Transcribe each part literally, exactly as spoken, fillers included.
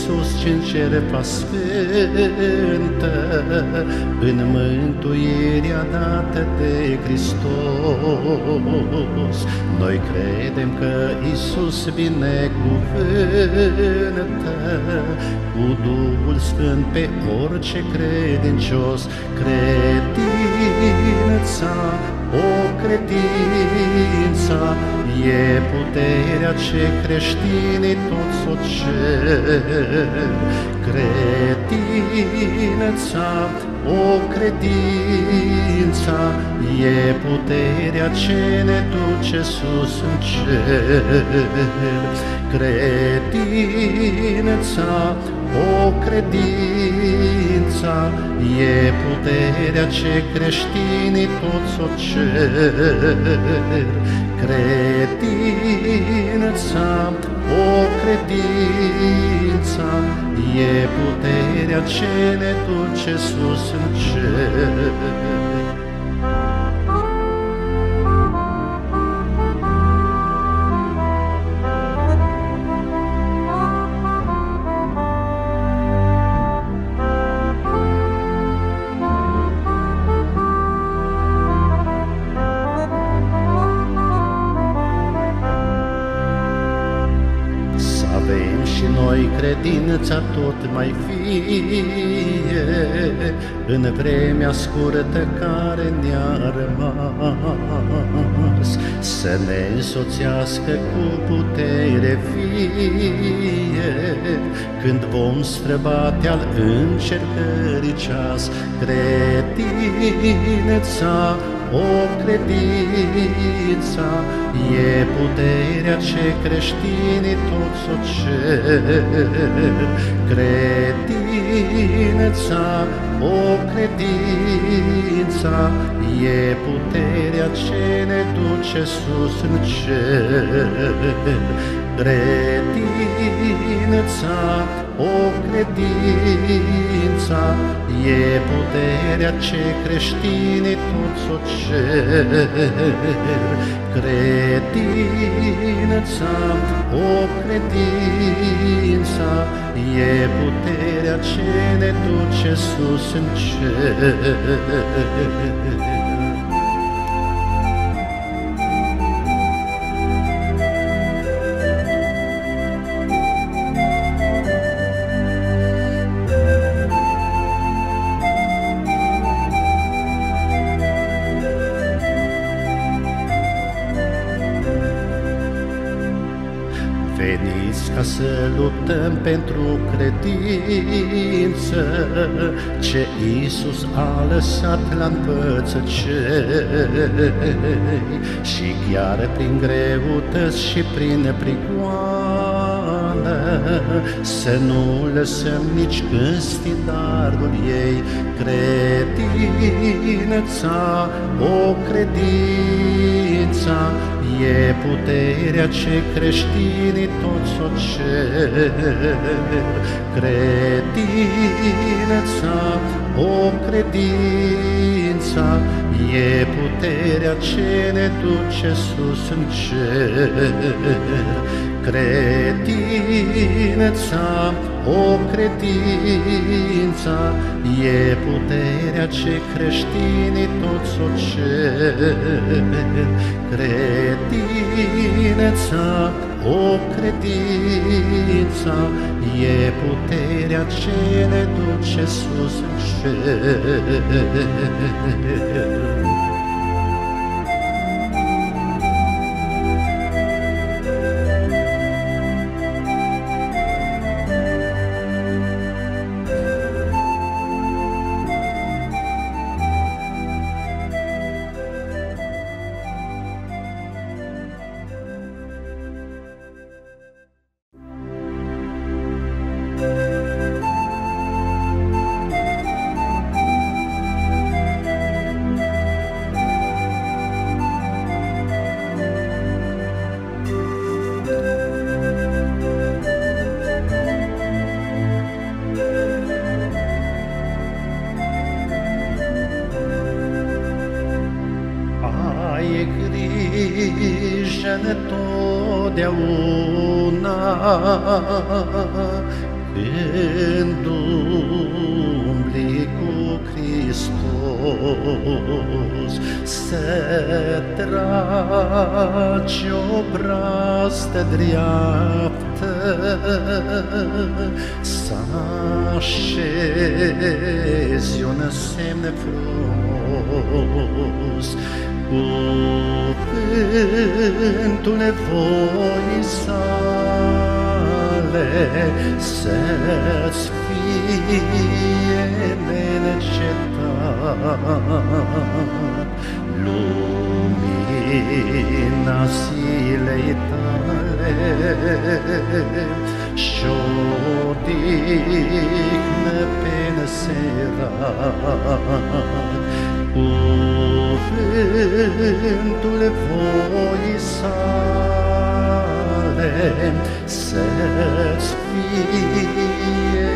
Iisus ce-n cerpa sfântă, în mântuirea dată de Hristos. Noi credem că Iisus binecuvântă cu Duhul Sfânt pe orice credincios. Credința, o credința, e puterea ce creștinii toți o cer. Credința, o credința, e puterea ce ne duce sus în cer. Credința, o credința, e puterea ce creștinii toți o cer. Credința, o credința, e puterea ce ne duce sus în cer. Noi credința tot mai fie în vremea scurtă care ne-a rămas, să ne însoțească cu putere vie când vom străbate al încercării ceas. Credința, o credința, e puterea ce creștinii toți o cer. Credința, o credința, e puterea ce ne duce sus în cer. Credința, o credința, e puterea ce creștinii toți o cer. Credința, o credința, e puterea ce ne duce sus în cer. Veniți ca să luptăm pentru credință, ce Iisus a lăsat la învățăcei, și chiar prin greutăți și prin prigoană, să nu lăsăm nici când stii darul ei. Credința, o credința, e puterea ce creștinii toți o cer. Credința, o credința, e puterea ce ne duce sus în cer. Credința, o credința, e puterea ce creștinii toți o cer. Credința, o credința, e puterea ce ne duce sus în cer. grijă întotdeauna când umbli cu Hristos, să tragi o brazdă dreaptă, să așezi un semn frumos, cuvântul voii sale să-ți fie neîncetat, lumina zilei tale și-odihnă pe neserat. Cuvântul voii sale să-ți fie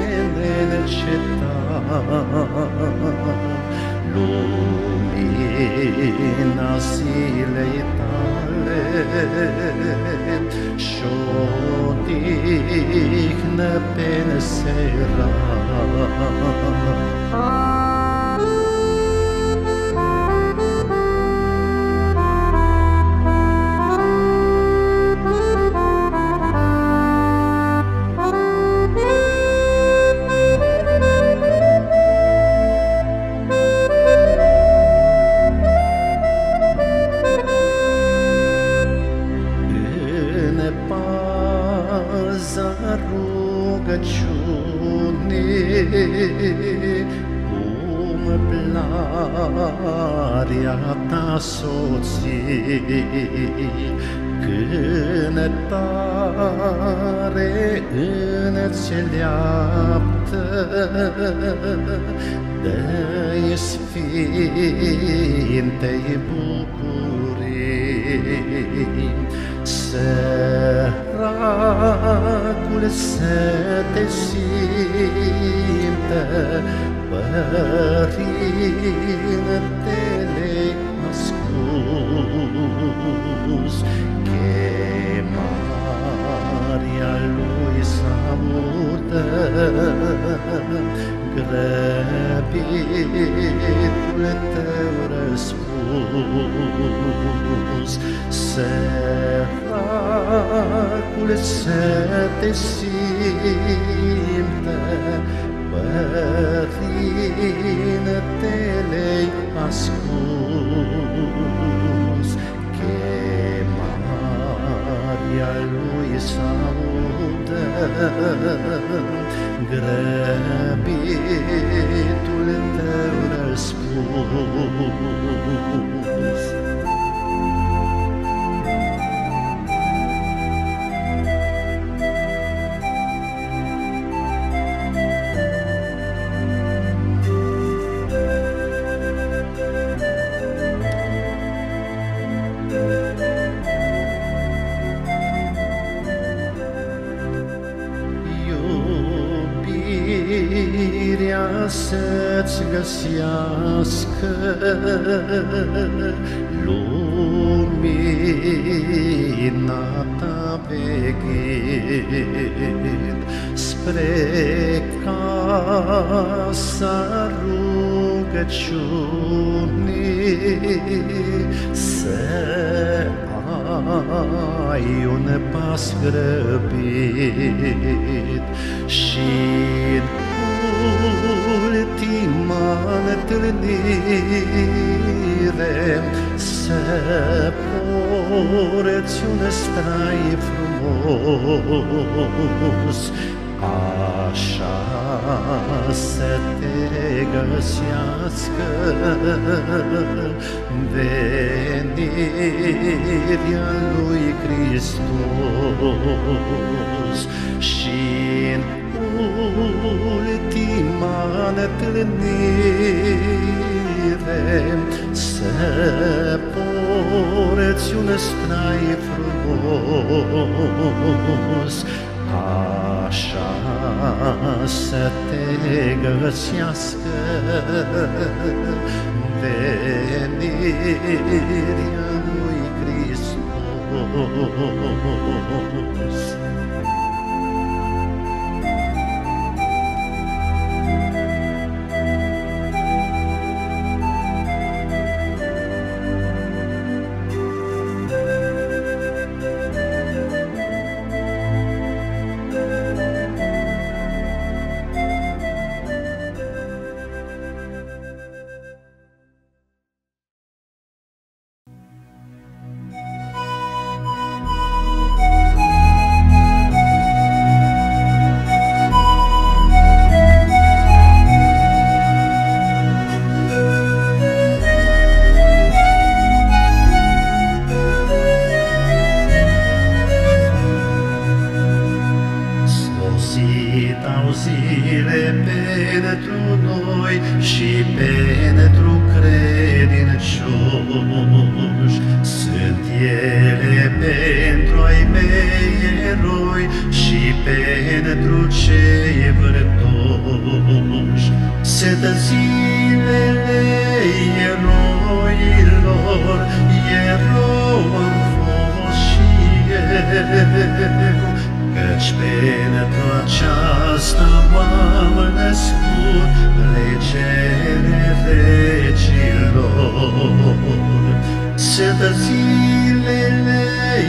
neîncetat, lumina zilei tale și-odihnă pe neserat. Umblarea ta soții, cânătare înțeleaptă, dă-i sfintei bucurii, săracul să te simtă părintele ascuns, chemarea lui s-audă, grăbitul tău răspuns, săracul să te simtă părintele ascuns, chemarea lui s-audă, grăbitul tău răspuns. Iubirea să-ți găsească lumina ta veghind spre casa rugăciunii, să ai un pas grăbit și-n ultima întâlnire să porți un strai frumos, așa să te găsească venirea lui Hristos și-n ultima întâlnire să porți un strai frumos, așa să te găsească venirea lui Hristos. Sunt zilele eroilor, erou am fost și eu, căci pentru aceasta m-am născut, regele regilor. Sunt zilele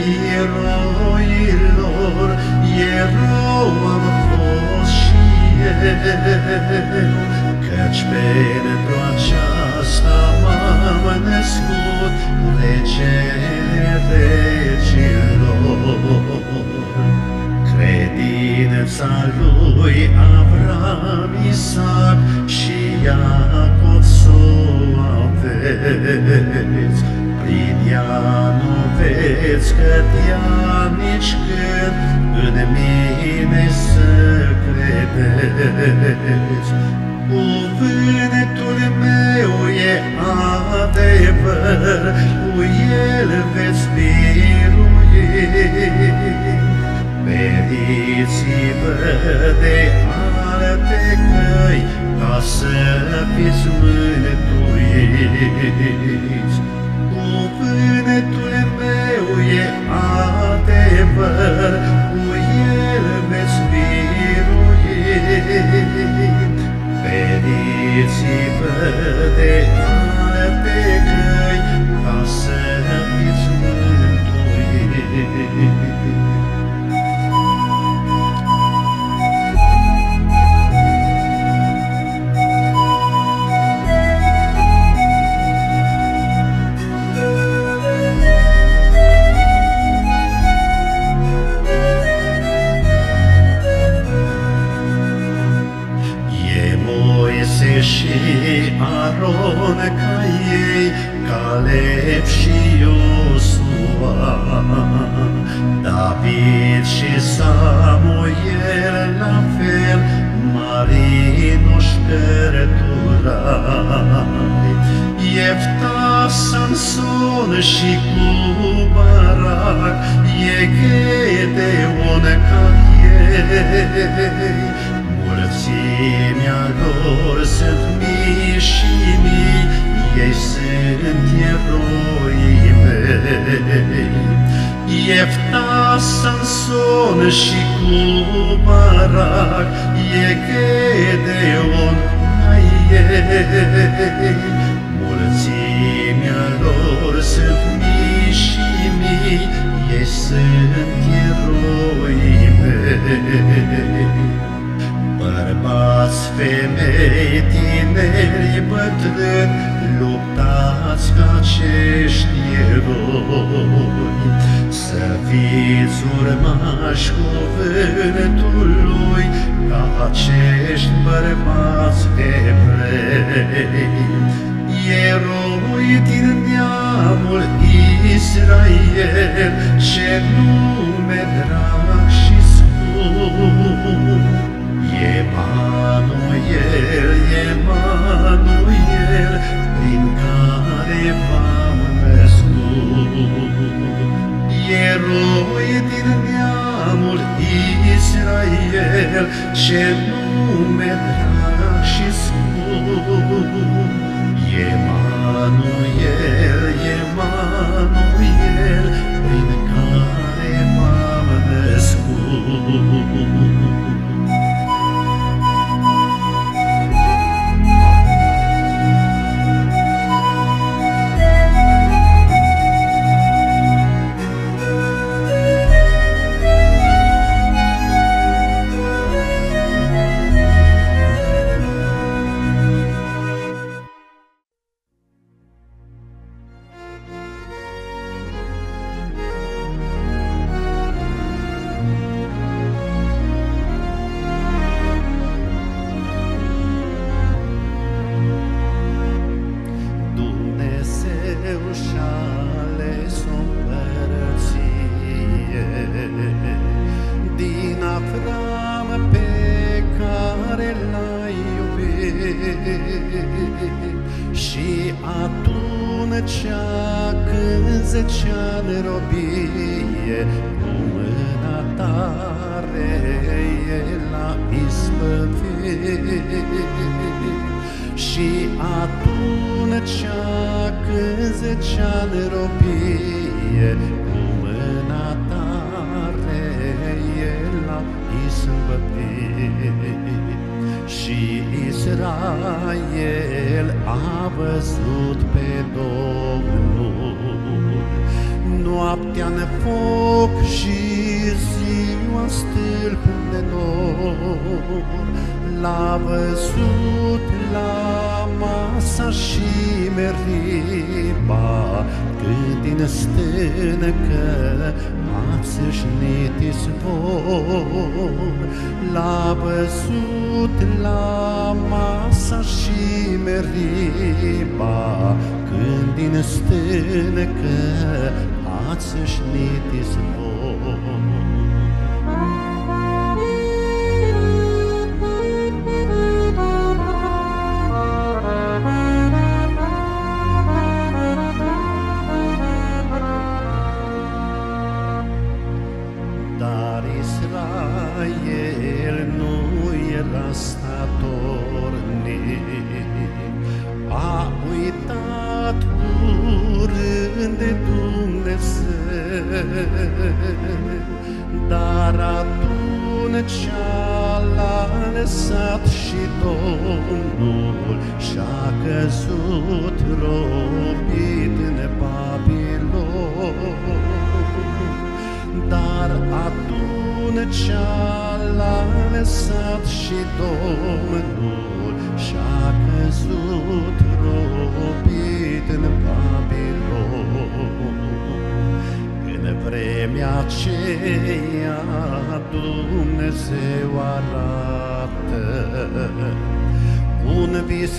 eroilor, erou am fost și eu, căci pentru aceasta m-am născut, regele regilor. Credința lui Avram, Isaac și Iacov s-o aveți, prin ea nu veți cădea nici când în mine să credeți. Cuvântul meu e adevăr, cu el veți birui. Feriți-vă de alte căi, ca să fiți mântuiți. Cuvântul meu e adevăr, cu el veți birui. Feriți-vă de alte căi, ca să fiți mântuiți. Și Aron ca ei, Caleb și Iosua, David și Samuel la fel, marinoși cărturari, Iefta, Samson și cu Barak, e Gedeon ca ei. Mulțimea lor sunt mii și mii, ei sunt eroii mei. Iefta, Samson și cu Barak, e Gedeon ai ei. Mulțimea lor sunt mii și mii, ei sunt eroii mei. Bărbați, femei, tineri, bătrâni, luptați ca acești eroi, să fiți urmași cuvântului, ca acești bărbați evrei. Eroi din neamul Israel, ce nume drag și scump. Emanuel, Emanuel, prin care v-am născut. Eroi din neamul Israel, ce nume drag și scump. Emanuel, Emanuel, prin care v-am născut. Și atunci când zecea în robie, cu mâna tare El a izbăvit. Și atunci când zecea-n robie, cu mâna tare El l-a izbăvit. Și Israel a văzut pe Domnul noaptea-n foc și ziua stâlp de nor. L-a văzut la masa și meriba, când din stâncă a țâșnit izvor. L-a văzut la masa și meriba, când din stâncă a țâșnit izvor. Dar Israel nu era statornic, a uitat curând de Dumnezeu. Dar atunci l-a lăsat și Domnul și-a căzut robit în Babilon. Dar atunci l-a lăsat și Domnul și-a căzut robit în Babilon. În vremea aceea Dumnezeu arată un vis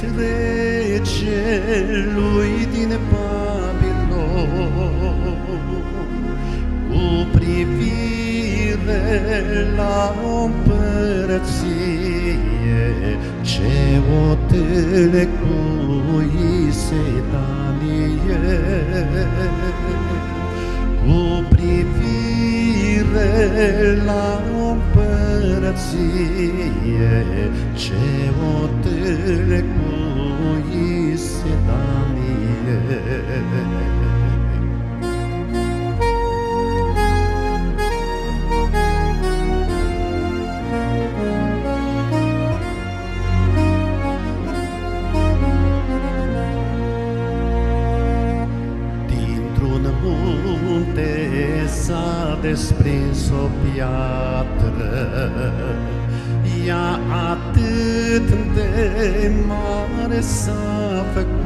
regelui din Babilon, cu privire la o împărăție ce o tâlcuise Daniel. Cu privire la o împărăție ce o tâlcuise Daniel. S-a desprins o piatră, ea atât de mare s-a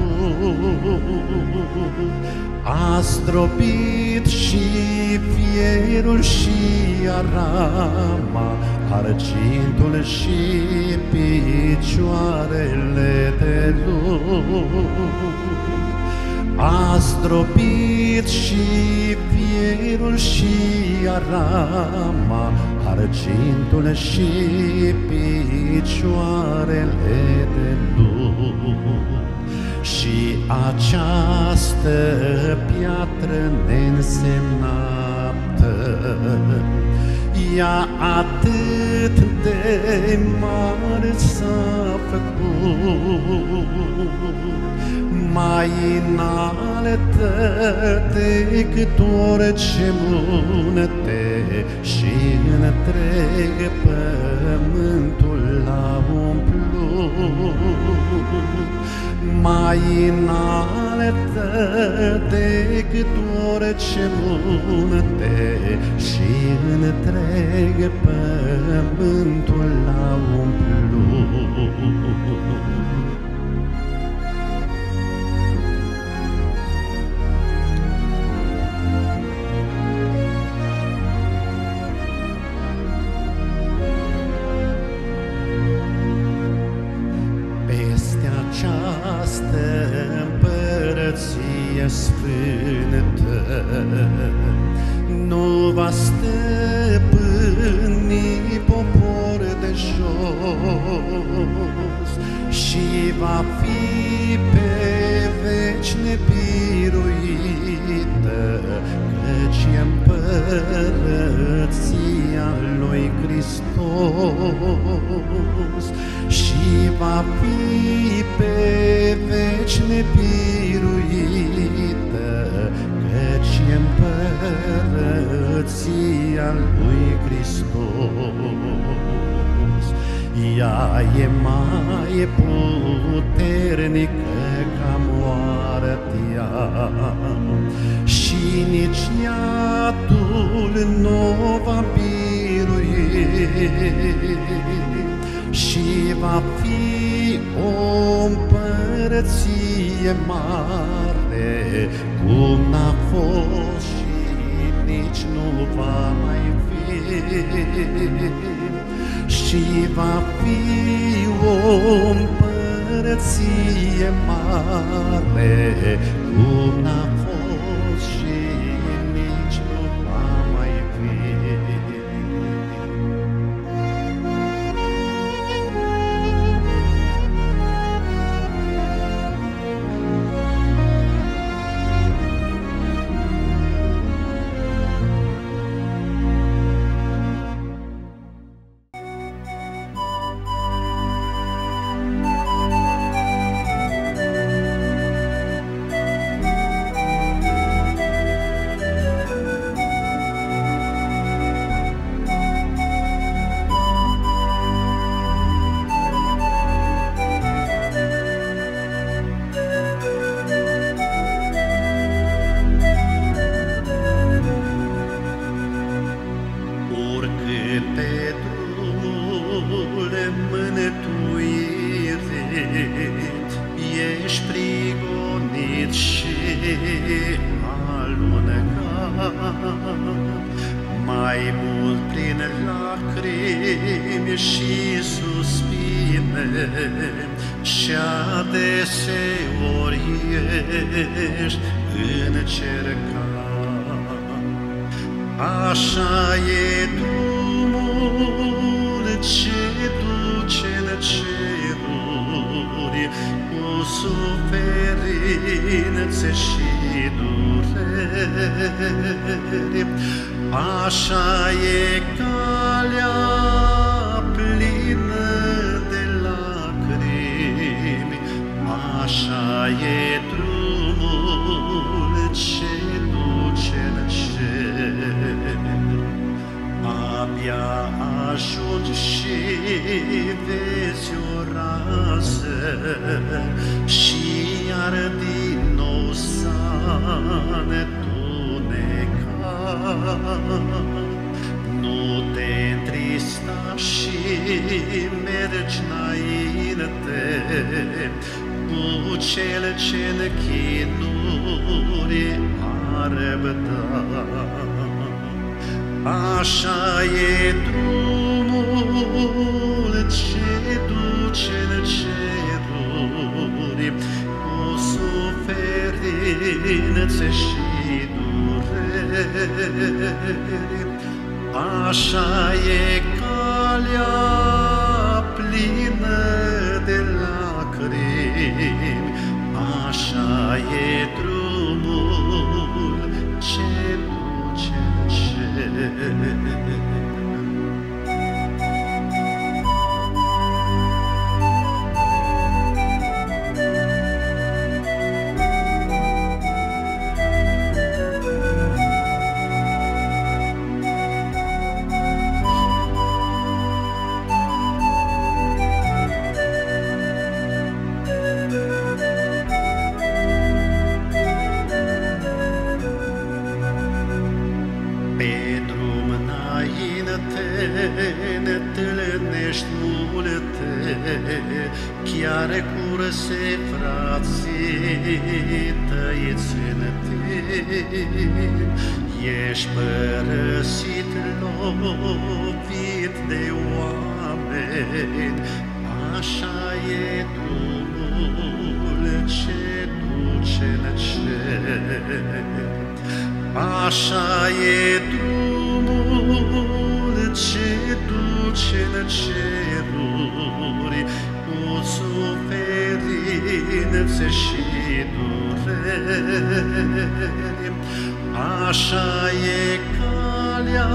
făcut, a stropit și fierul și arama, argintul și picioarele de lut. A stropit și fierul și arama, argintul și picioarele de lut. Și această piatră neînsemnată, ea atât de mare s-a făcut, mai înaltă decât orice munte, și întreg pământul l-a umplut. Mai înaltă decât orice munte, și întreg pământul l-a umplut. Această împărăție sfântă nu va stăpâni popor de jos, și va fi pe veci nebiruit căci e împărăția lui Hristos și va fi pe veci nebiruită, căci e împărăția lui Hristos. Ea e mai puternică ca moartea și nici iadul nu va birui, și va fi o împărăție mare, cum n-a fost și nici nu va mai fi, și va fi o împărăție mare, cum n-a fost și nici nu va mai fi. Ești prigonit și alunecat, mai mult prin lacrimi și suspine, și adeseori ești încercat. Așa e drumul ce duce în ceruri, cu suferințe și dureri. Așa e calea plină de lacrimi, așa e drumul ce duce în cer. Abia ajungi și vezi o rază și iar din nou s-a întunecat. Nu te întrista și mergi înainte cu cel ce-n chinuri a răbdat. Așa e drumul ce duce în ceruri, cu suferințe și dureri. Așa e calea plină de lacrimi, așa e drumul ce duce în cer. Ne întâlnești multe, chiar curse frații tăiți în tine. Ești părăsit, lovit de oameni, așa e drumul ce duce în cer. Așa e drumul ce duce în ceruri, cu suferințe și dureri. Așa e calea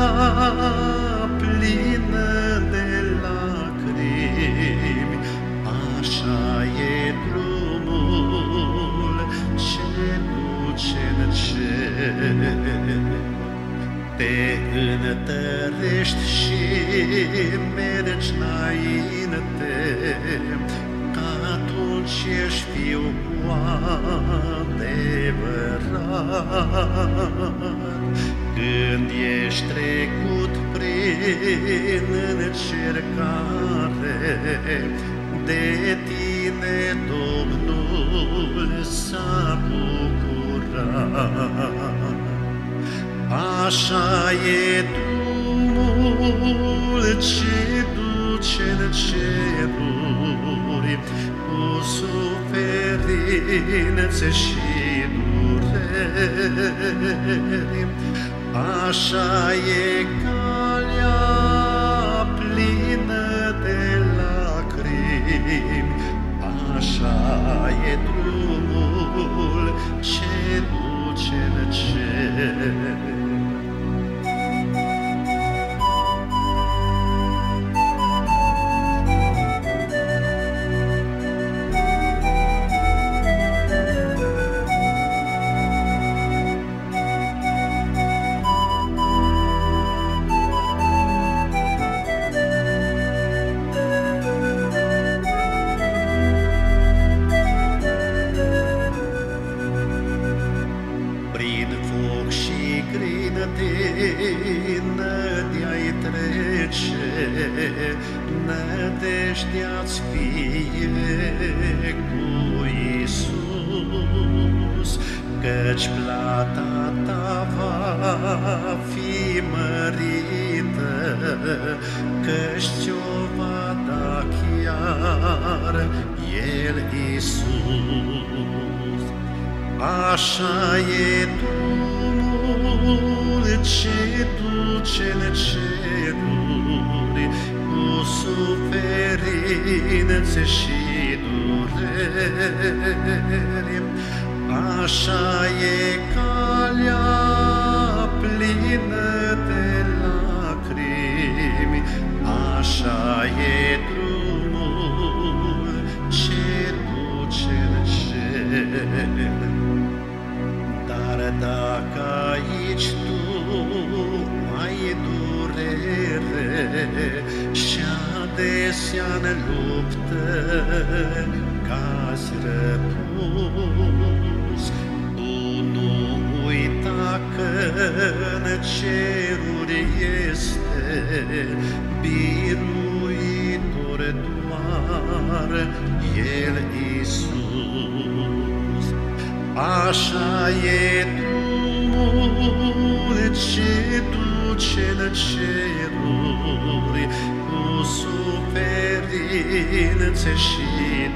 plină de lacrimi, așa e drumul ce duce în cer. Te întărești și mergi înainte, că atunci ești fiu cu adevărat. Când ești trecut prin încercare, de tine Domnul s-a bucurat. Așa e drumul ce duce în ceruri, cu suferințe și dureri. Așa e calea plină de lacrimi, așa e drumul ce duce în cer. Nădeai trece, nădejdea-ți fie cu Iisus, căci plata ta va fi mărită, căci ți-o va da chiar El Iisus. Așa e drumul ce duce în ceruri, cu suferințe și dureri. Așa e calea plină de lacrimi, așa e drumul ce duce în cer. Dar dacă aici tu ai durere și adesea-n luptă cazi răpus, tu nu uita că în ceruri este biruitor doar El Iisus. Așa e drumul ce duce în ceruri, cu suferințe și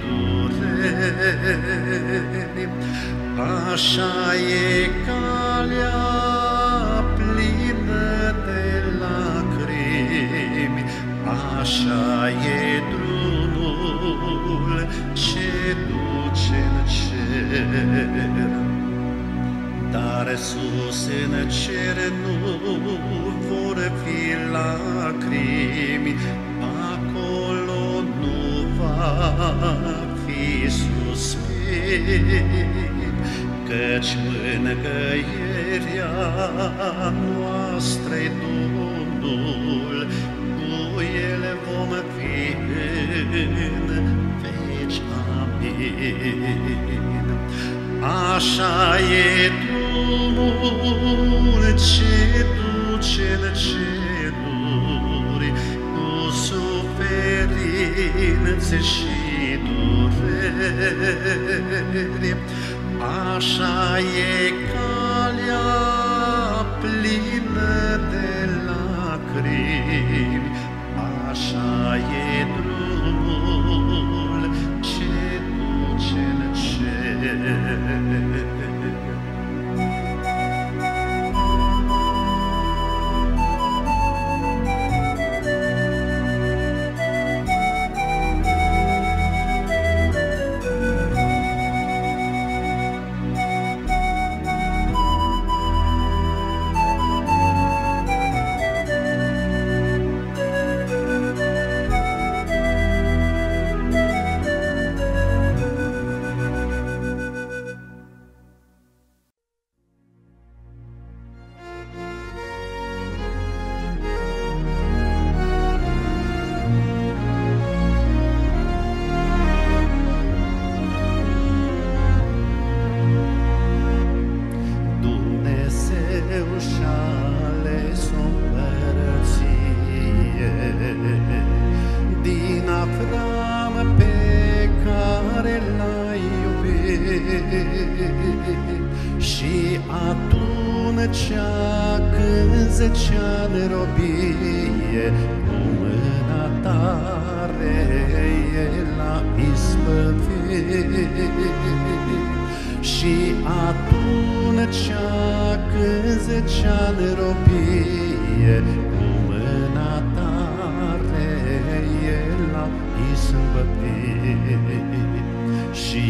dureri. Așa e calea plină de lacrimi, așa e drumul ce duce în cer. Dar sus în cer nu vor fi lacrimi, acolo nu va fi suspin, căci mângâierea noastră-i Domnul, cu El vom fi în veci. Amin. Așa e drumul ce duce în ceruri, cu suferințe și dureri. Așa e calea plină de lacrimi, așa e drumul ce duce în cer. Și atunci când zecea-n robie, cu mâna tare El a izbăvit. Și atunci când zecea-n robie, cu mâna tare El a izbăvit. Și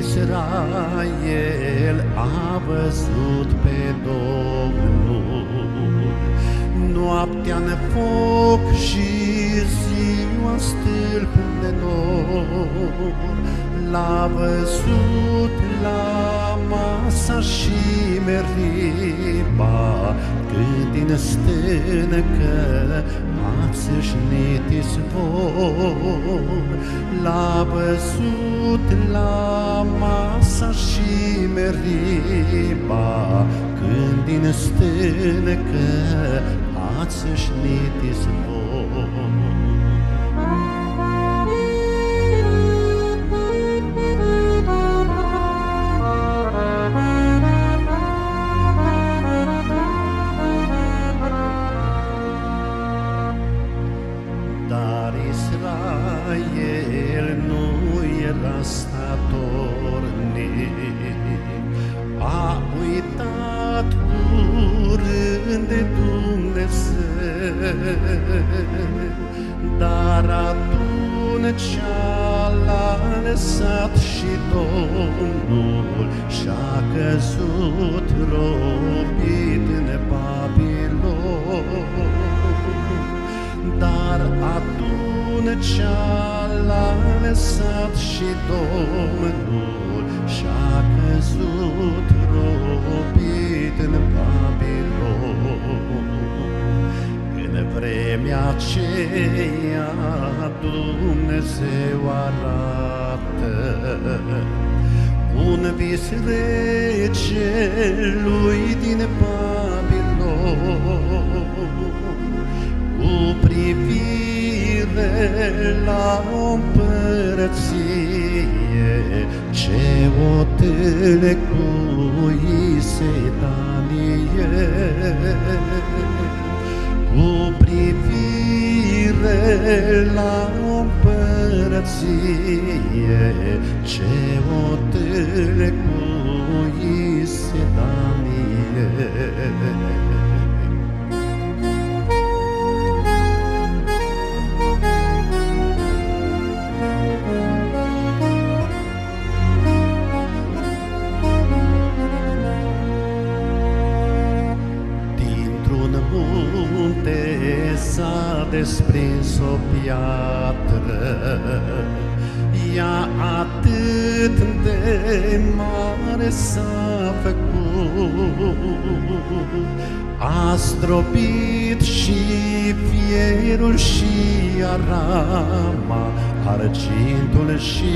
Israel a văzut pe Domnul noaptea-n foc și ziua stâlp de nor. L-a văzut la masa și meriba, când din stâncă a țâșnit izvor. L-a văzut la masa și meriba, când din stâncă a țâșnit izvor. Israel nu era statornic, a uitat curând de Dumnezeu, dar atunci l-a lăsat și Domnul și-a căzut robit în Babilon. Dar atunci l-a lăsat și Domnul și-a căzut robit în Babilon. În vremea aceea Dumnezeu arată un vis regelui din Babilon, cu privire la o împărăție ce o tâlcuise Daniel. Cu privire la o împărăție ce o tâlcuise Daniel. S-a desprins o piatră, ea atât de mare s-a făcut, a stropit și fierul și arama, argintul și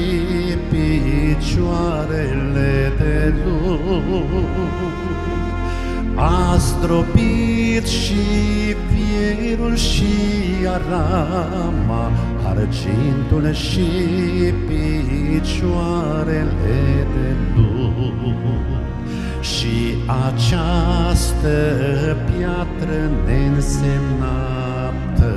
picioarele de lut. A stropit și fierul și arama, argintul și picioarele de lut. Și această piatră neînsemnată,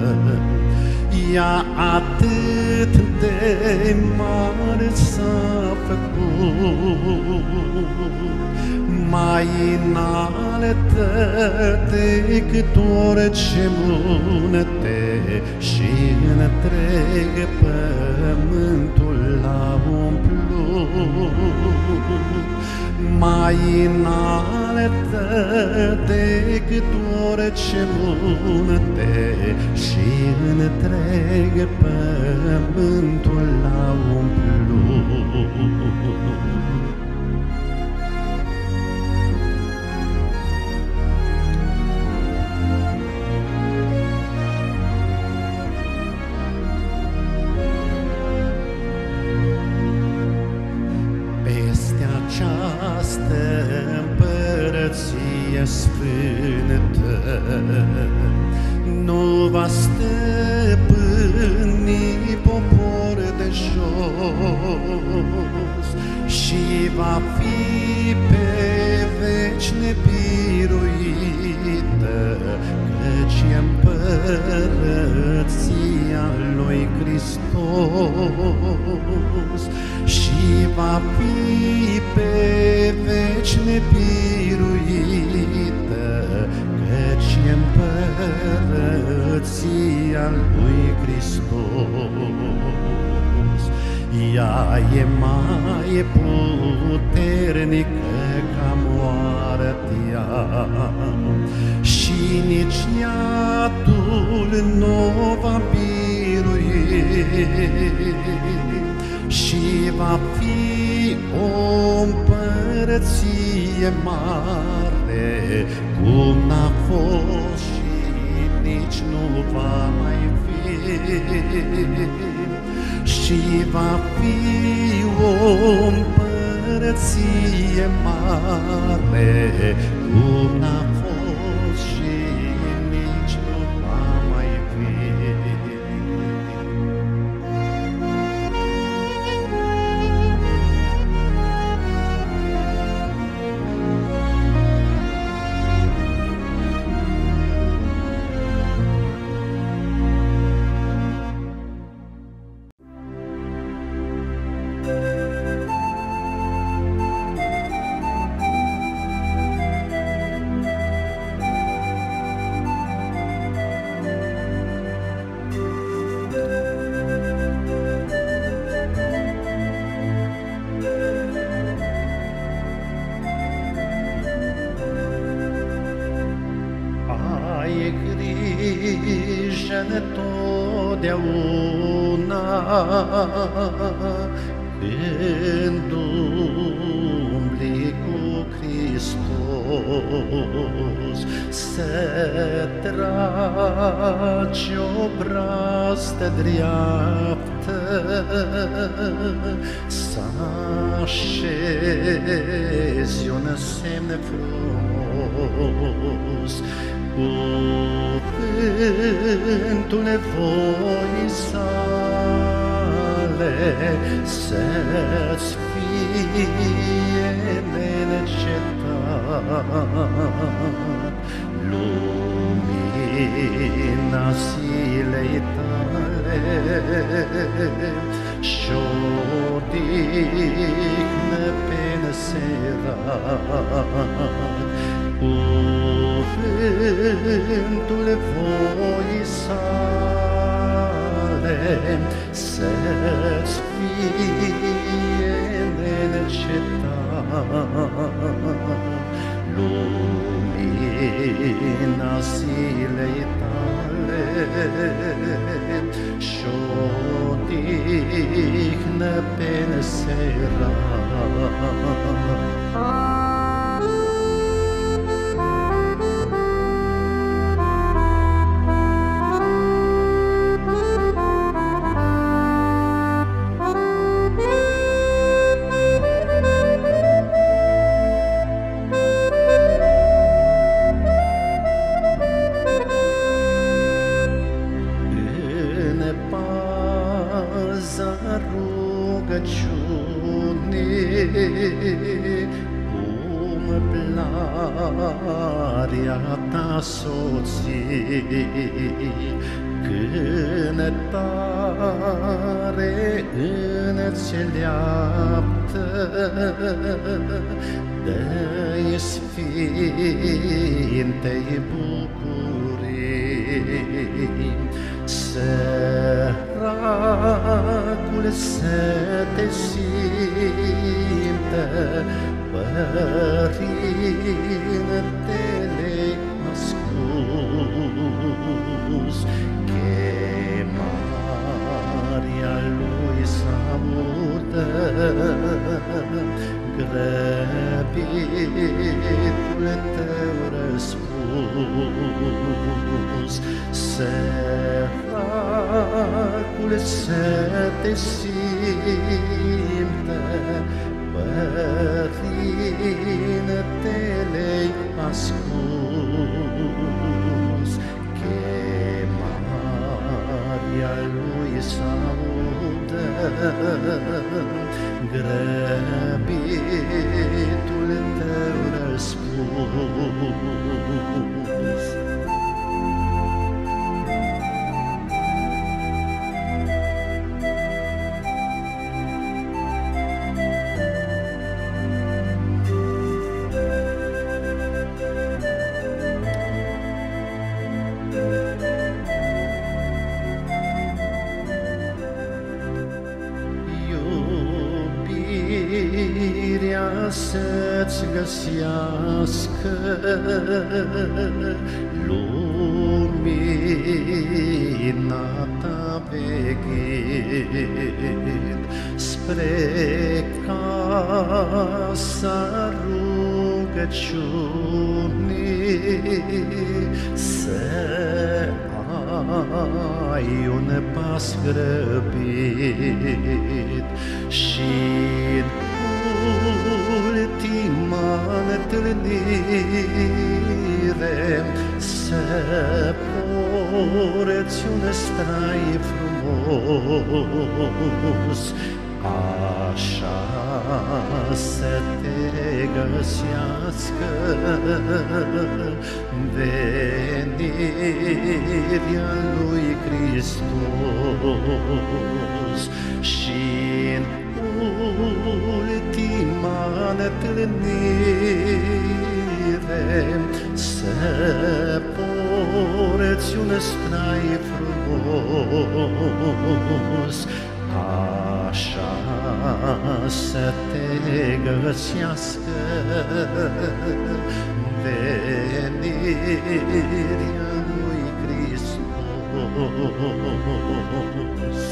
ea atât de mare s-a făcut, mai înaltă decât orice munte, și întreg pământul l-a umplut. Mai înaltă decât orice munte, și întreg pământul l-a umplut. Această împărăție sfântă nu va stăpâni popor de jos, și va fi pe veci nebiruită, căci e împărăția lui Hristos. Și va fi pe veci nebiruită, căci e împărăția lui Hristos. Ea e mai puternică ca moartea și nici iadul nu va birui, și va fi o împărăție mare, cum n-a fost și nici nu va mai fi. Și va fi o împărăție mare, cum n-a fost și nici nu va mai fi. Ai grijă întotdeauna când umbli cu Hristos, să tragi o brazdă dreaptă, să așezi un semn frumos, cuvântul voii sale să-ți fie neîncetat, lumina zilei tale și-o odihnă pe neserat. Cuvântul voii sale să-ți fie neîncetat, lumina zilei tale și-o odihnă pe neserat. Umblarea ta soții, cânătare înțeleaptă, dă-i sfintei bucurii, săracul să te simtă Părintele ascuns, chemarea lui s-audă, grăbitul tău răspuns, săracul să te simtă Părintele ascuns, chemarea lui s-audă, grăbitul tău răspuns. Să-ți găsească lumina ta veghind spre casa rugăciunii, să ai un pas grăbit și ultima întâlnire să porți un strai frumos, așa să te găsească venirea lui Hristos și în ultima întâlnire să porți un strai frumos, așa să te găsească venirea lui Hristos.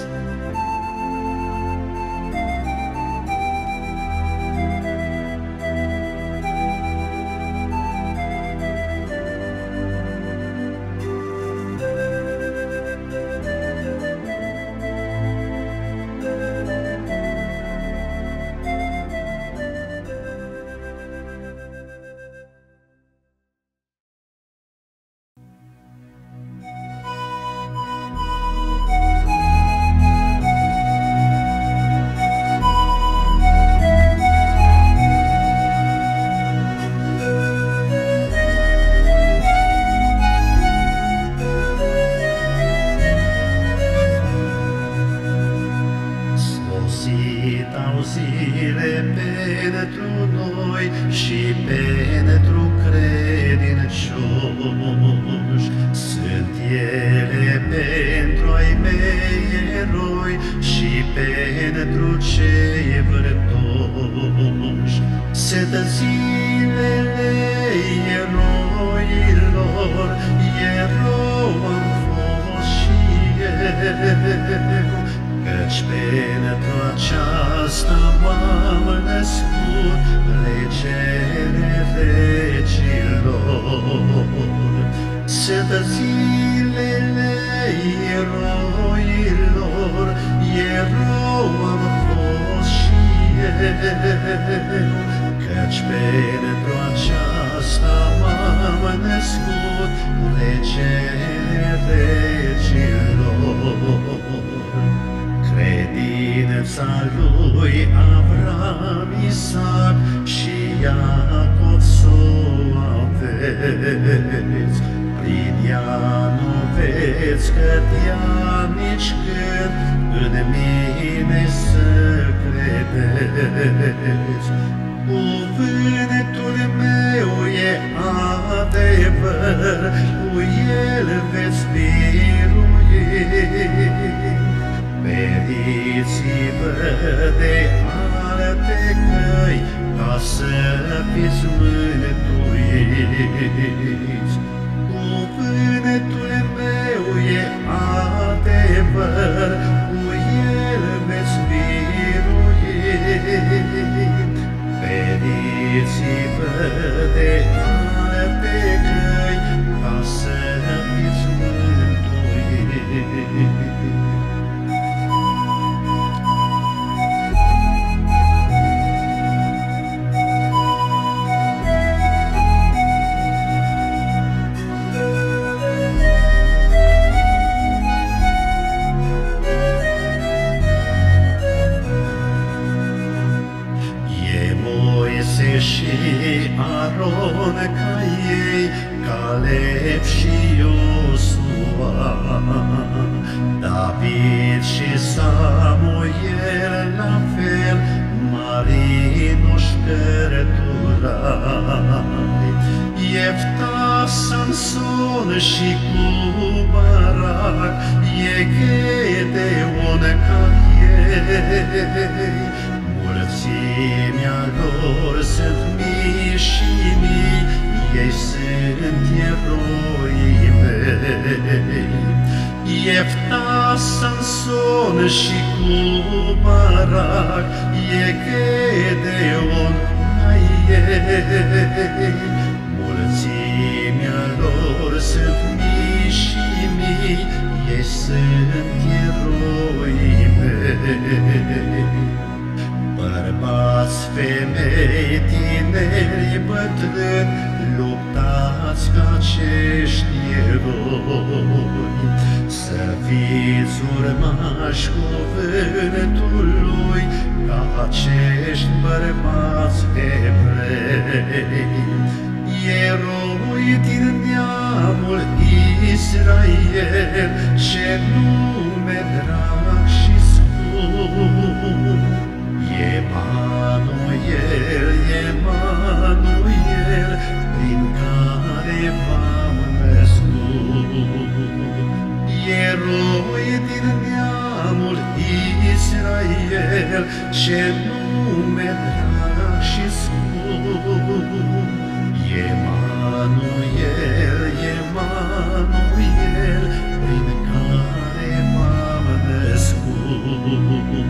Caleb și Iosua, David și Samuel, la fel, marinoși cărturari, Iefta, Samson și cu Barak, e Gedeon ca ei. Mulțimea lor sunt mii și mii, ei sunt eroii mei. Iefta, Samson și cu Barak, e Gedeon ca ei. Mulțimea lor sunt mii și mii, ei sunt eroii mei. Bărbați, femei, tineri, bătrâni, luptați ca acești eroi, să fiți urmași cuvântului ca acești bărbați evrei. Eroi din neamul Israel, ce nume drag și scump! Emanuel, Emanuel, prin care v-am născut. Eroi din neamul Israel, ce nume drag și scump! Emanuel, Emanuel, prin care v-am născut.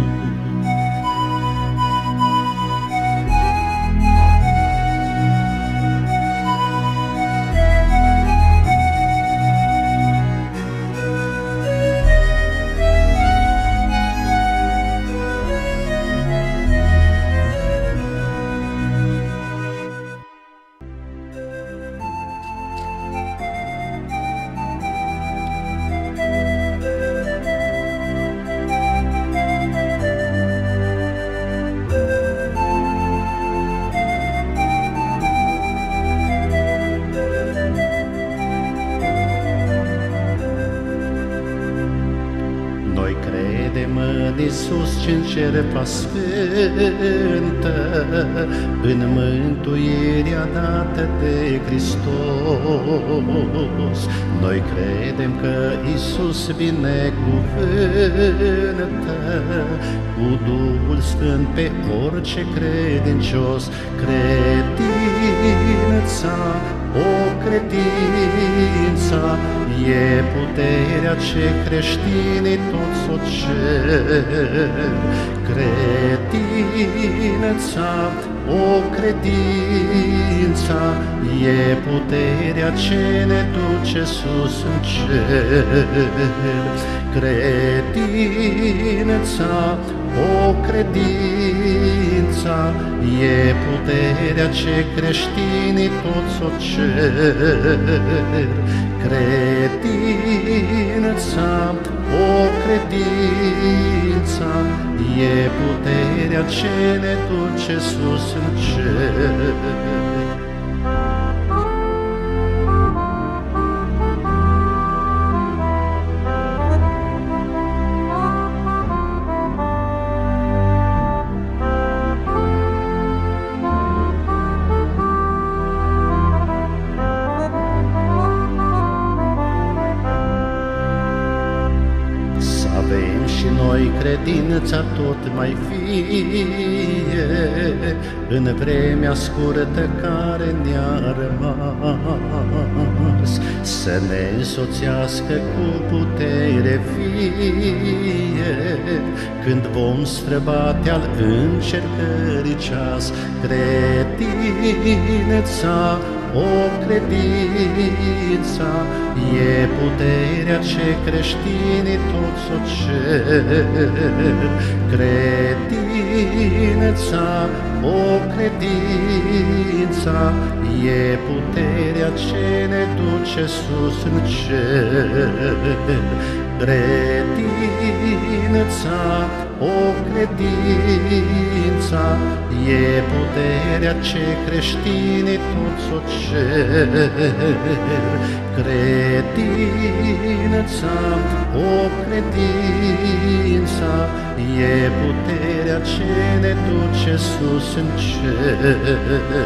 Iisus ce-n cer sfântă, în mântuirea dată de Hristos. Noi credem că Iisus binecuvântă cu Duhul Sfânt pe orice credincios. Credința, o credința, e puterea ce creștinii toți o cer. Credința, o credința, e puterea ce ne duce sus în cer. Credința, o credința, e puterea ce creștinii toți o cer. Credința, o credința, e puterea ce ne duce sus în cer. Noi credința tot mai fie în vremea scurtă care ne-a rămas, să ne însoțească cu putere vie când vom străbate al încercării ceas. Credința, o credința, e puterea ce creștinii toți o cer. Credința, o credința, e puterea ce ne duce sus în cer. Credința, o credința, e puterea ce creștinii toți o cer. Credința, o credința, e puterea ce ne duce sus în cer.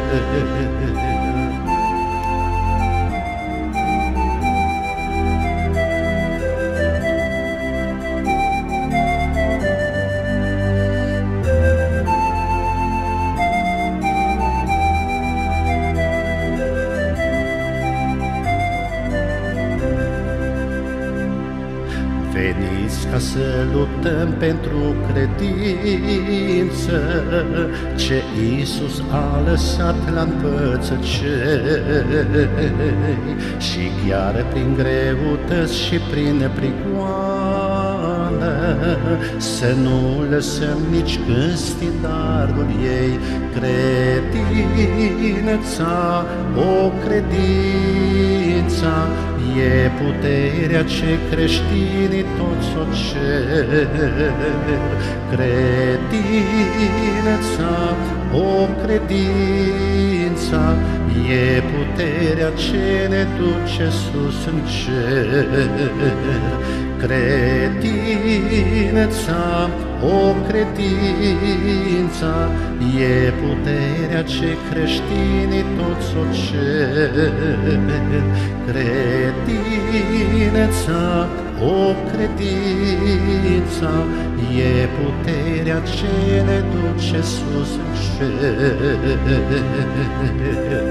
Veniți ca să luptăm pentru credință, ce Iisus a lăsat la învățăcei, și chiar prin greutăți și prin prigoană, să nu lăsăm nici când stin darul ei. Credința, o credința, e puterea ce creștinii toți o cer. Credința, o credința, e puterea ce ne duce sus în cer. Credința, o credința, e puterea ce creștinii toți o cer. Credința, o credința, e puterea ce ne duce sus în cer.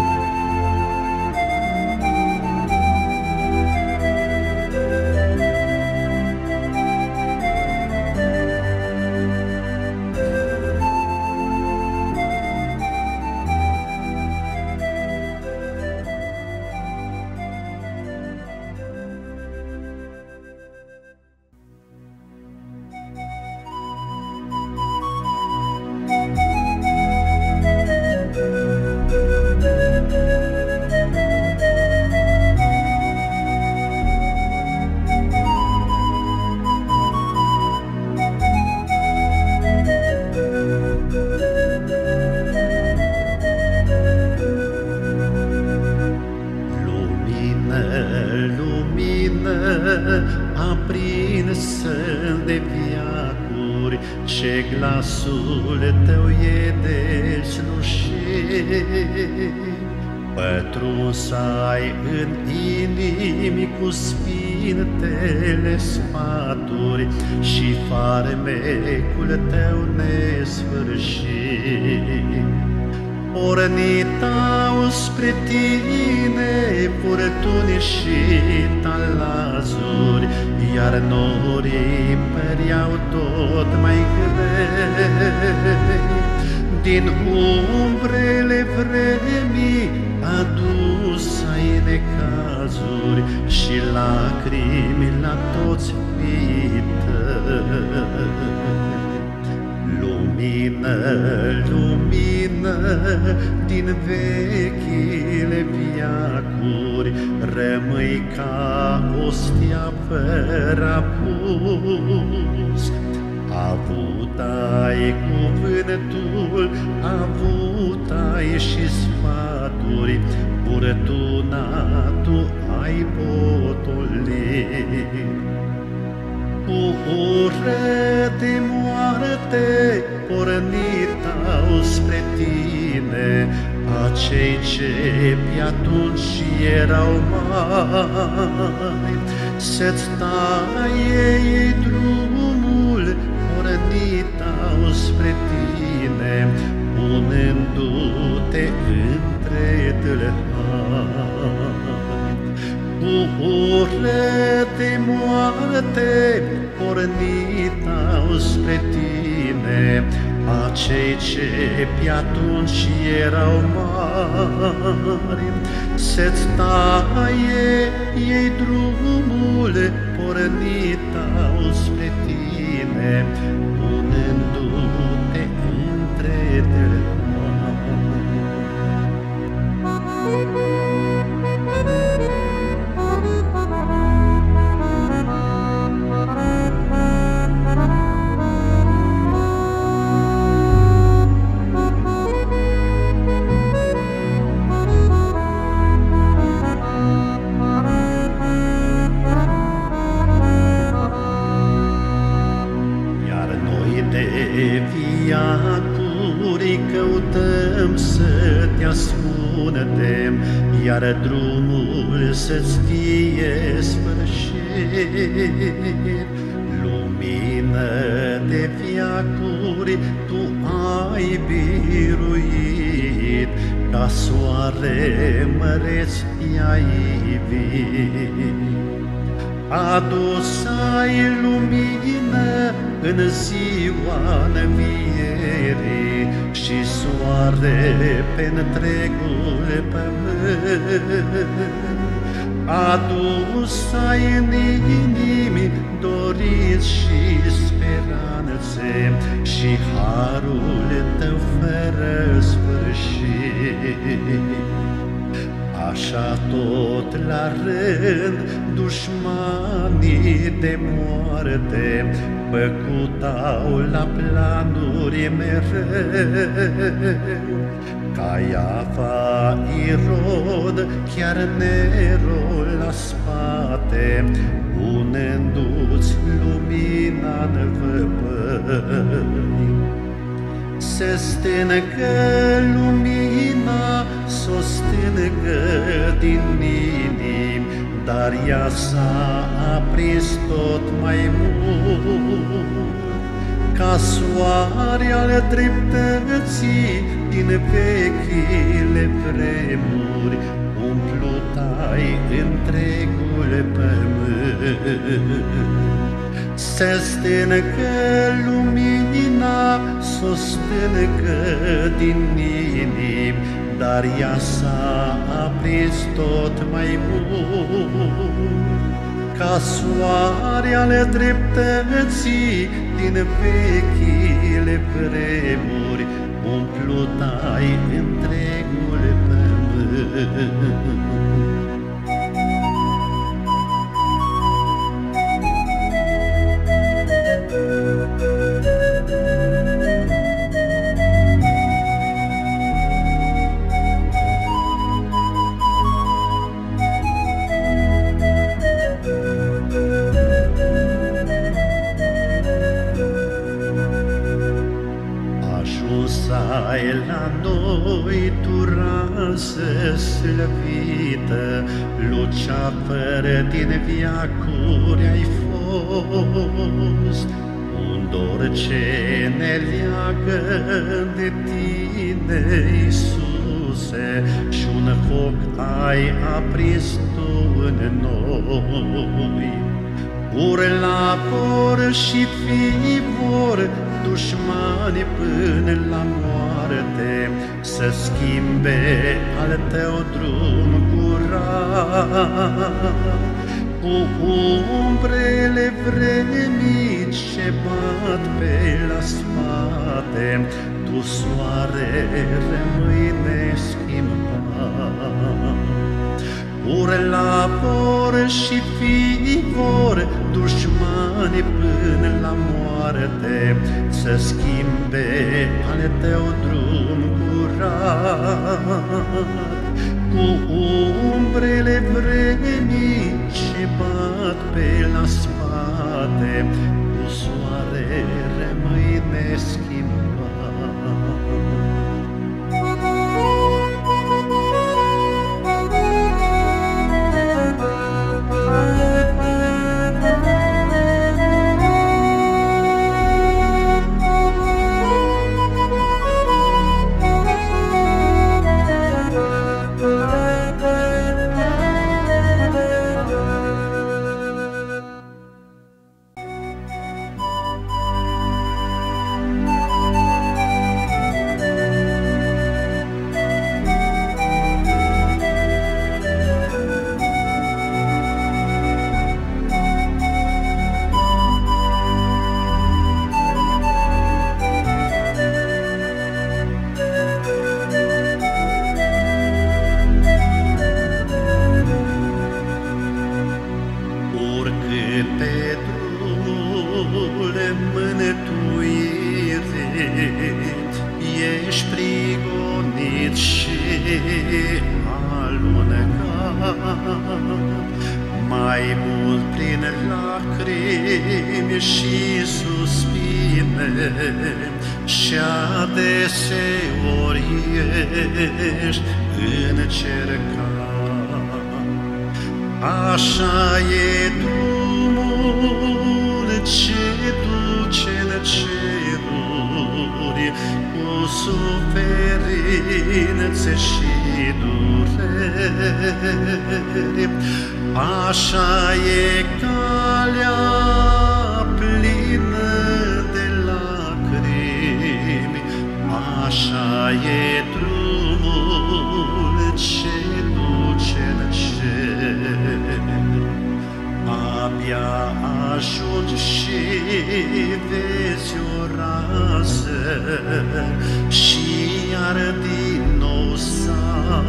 Aprinsă de veacuri, ce glasul tău e deslușit. Pătruns ai în inimi cu sfintele sfaturi și farmecul tău nesfârșit. Pornit-au spre tine furtuni și talazuri, iar norii păreau tot mai grei. Din umbrele vremii adus ai necazuri și lacrimi la toți fiii tăi. Lumină, lumină din vechile veacuri, rămâi ca o stea fără apus. Avut ai cuvântul, avut ai și sfaturi, furtuna tu ai potolit. Cu ură de moarte pornit-au spre tine acei ce pe atunci erau mari. Să-ți taie ei drumul, pornit-au spre tine, punându-te între tâlhari. Cu ură de moarte pornit-au spre tine acei ce pe atunci erau mari. Să-ți taie ei drumul, pornit-au spre tine, punându-te între tâlhari. iar drumul să-ți fie sfârșit. Lumină de veacuri tu ai biruit, ca soare măreț i-ai ivit. Adus ai lumină în ziua învierii și soare pe întregul pământ. Adus ai în inimi doriți și speranțe și harul tău fără sfârșit. Așa tot la rând dușmanii de moarte păcutau la planuri mereu. Caiafa, Irod, chiar Nero la spate, punându-ți lumina-n văpăi. Se stângă lumina, s-o stângă din inimi, dar ea s-a aprins tot mai mult. Ca soare al dreptății din vechile vremuri, umplut-ai întregul pământ. Se stângă lumina, s-o stângă din inimi, dar ea s-a aprins tot mai mult. Ca soare ale dreptății din vechile vremuri, umplut-ai întregul pământ. Ai la noi tu rază slăvită, luceafăr din veacuri ai fost. Un dor ce ne leagă de tine, Iisuse, și un foc ai aprins tu în noi. Urla vor și fii vor dușmani până la moarte, să schimbe al tău drum curat. Cu umbrele vremii ce bat pe la spate, tu soare rămâi neschimbat. Urla vor și fii vor dușmani până la moarte, să schimbe ale tău drum curat. Cu umbrele vremii ce bat pe la spate, tu soare rămâi neschimbat. Ești prigonit și alunecat, mai mult prin lacrimi și suspine, și adeseori ești încercat. Așa e drumul ce duce în ceruri, cu suferințe și dureri. Așa e calea plină de lacrimi, așa e drumul ce duce în cer. Abia ajungi și vezi o rază și iar din nou s-a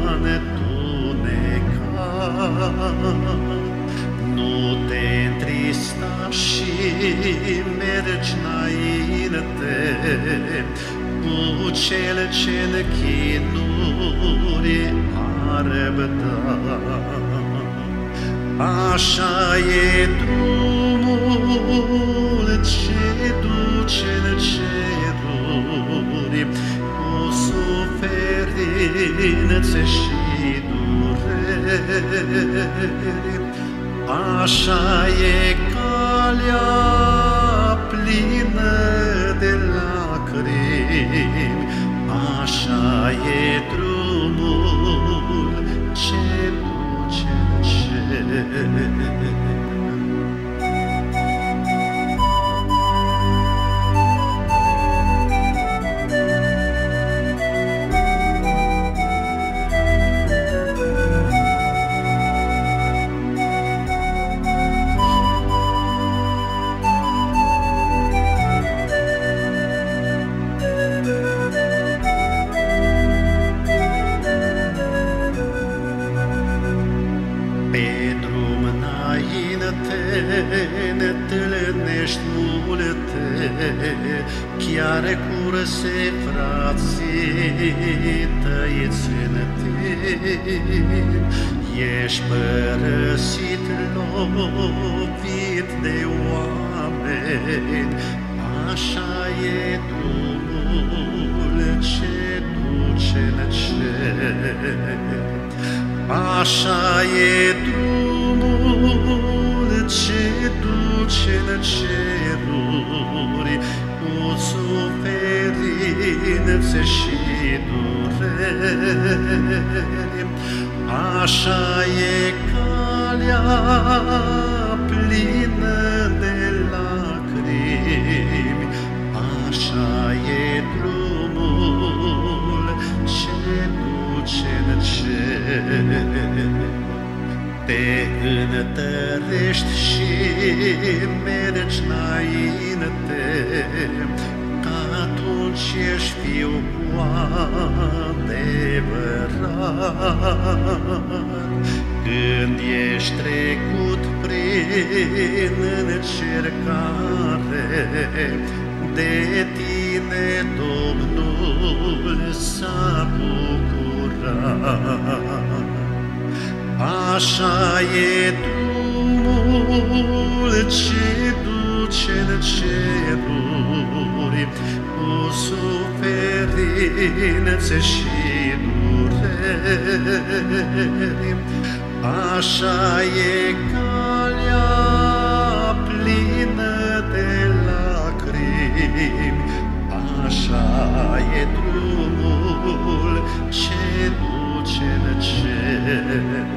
întunecat. Nu te întrista și mergi înainte cu cel ce-n chinuri a răbdat. Așa e drumul ce duce în ceruri, cu suferințe și dureri. Așa e calea plină de lacrimi, așa e drumul ce duce în cer. Ne întâlnești multe, chiar curse frații tăiți în tine. Ești părăsit, lovit de oameni, așa e drumul ce duce în cer. Așa e drumul ce duce în ceruri, cu suferințe și dureri. Așa e calea plină de lacrimi, așa e drumul ce duce în cer. Te întărești și mergi înainte, că atunci ești fiu cu adevărat. Când ești trecut prin încercare, de tine Domnul s-a bucurat. Așa e drumul ce duce în ceruri, cu suferințe și dureri. Așa e calea plină de lacrimi, așa e drumul ce duce în cer.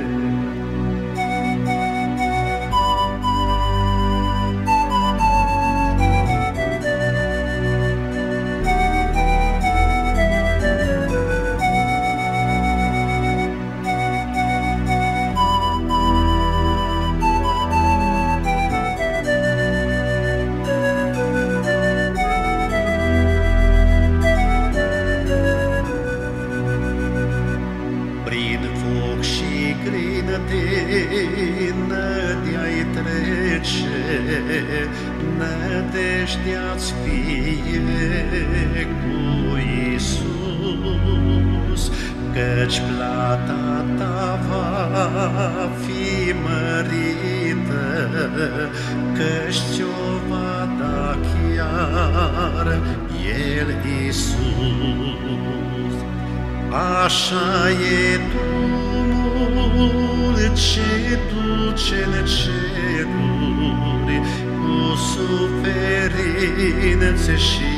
Nădeai trece, nădejdea-ți fie cu Iisus, căci plata ta va fi mărită că-și ți-o va da chiar El Iisus. Așa e drumul ce duce în ceruri, cu suferințe și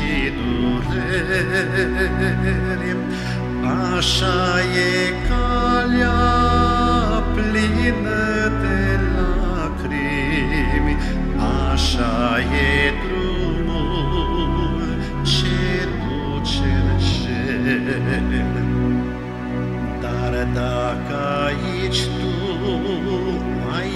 dureri. Așa e calea plină de lacrimi, așa e drumul ce duce în cer. Dar dacă aici tu ai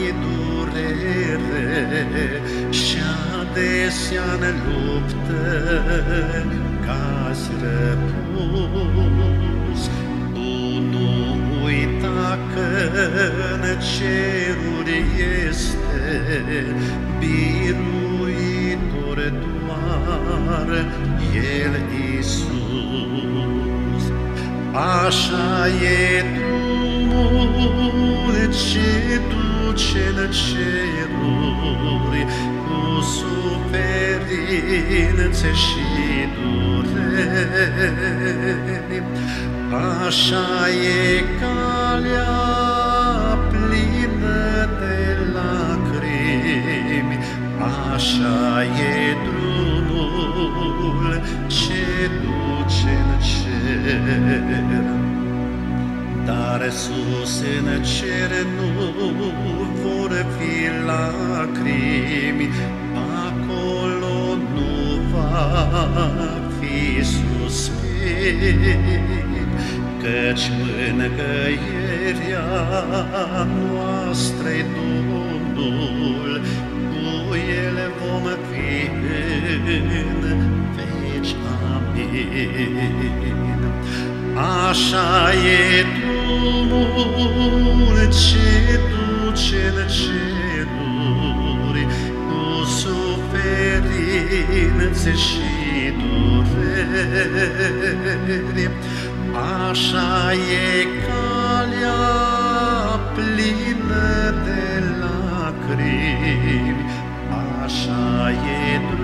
durere și adesea-n luptă cazi răpus, tu nu uita că-n ceruri este biruitor doar El Iisus. Așa e drumul ce duce în ceruri, cu suferințe și dureri. Așa e calea plină de lacrimi, așa e drumul ce duce în cer. Dar sus în cer nu vor fi lacrimi, acolo nu va fi suspin, căci mângâierea noastră-i Domnul, cu El vom fi în veci. Amin. Așa e drumul ce duce în ceruri, cu suferințe și dureri. Așa e calea plină de lacrimi, așa e drumul